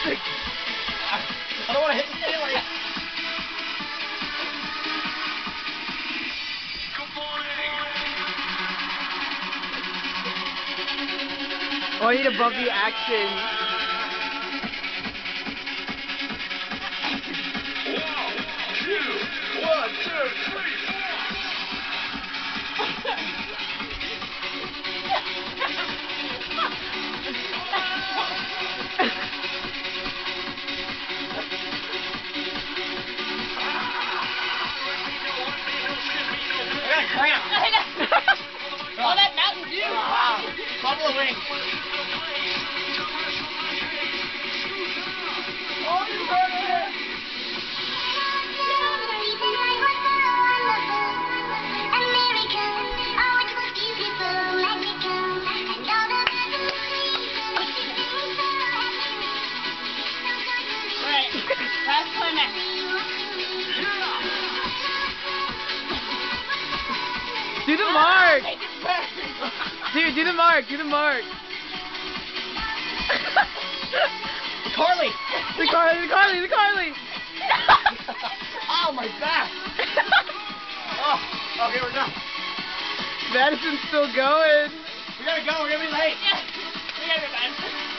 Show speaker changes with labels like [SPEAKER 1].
[SPEAKER 1] I don't want to hit the ceiling.
[SPEAKER 2] Oh, I need a bumpy action.
[SPEAKER 3] One, two, three.
[SPEAKER 1] I got a cramp.
[SPEAKER 4] All that Mountain Dew.
[SPEAKER 1] Wow. Buffalo wings.
[SPEAKER 4] Oh, you heard it. Last climax.
[SPEAKER 2] Do the mark! Dude, do the mark, do the mark.
[SPEAKER 1] Carly.
[SPEAKER 2] The Carly.
[SPEAKER 1] Oh, my back. Oh, okay, we're done.
[SPEAKER 2] Madison's still going.
[SPEAKER 1] We gotta go, we're gonna be late.
[SPEAKER 4] Yeah. We gotta go, guys.